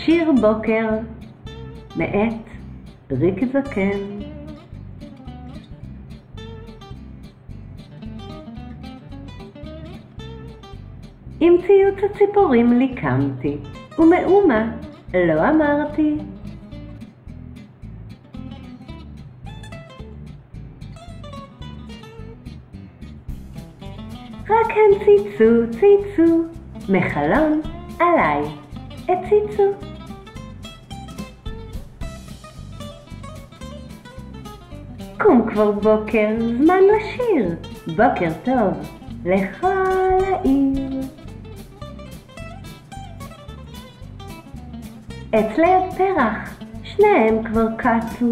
שיר בוקר מאת ריק זקן. עם ציוץ הציפורים לי קמתי, ומאומה לא אמרתי. רק הם ציצו מחלון עליי הציצו. קום כבר בוקר, זמן לשיר, בוקר טוב לכל העיר. עץ ליד פרח, שניהם כבר קצו.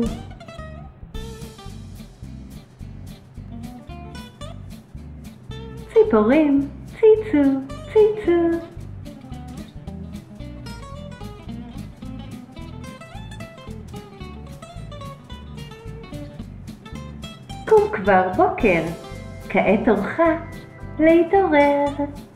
ציפורים ציצו. קום כבר בוקר, כעת תורך להתעורר.